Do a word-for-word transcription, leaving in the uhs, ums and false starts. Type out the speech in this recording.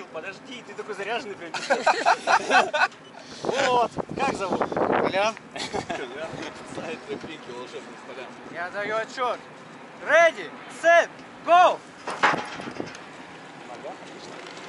Подожди, ты такой заряженный прям. Вот, как зовут? Колян. Колян. Сайт тропинки волшебных полян. Я даю отчет. Ready, set, go! Нога, отлично.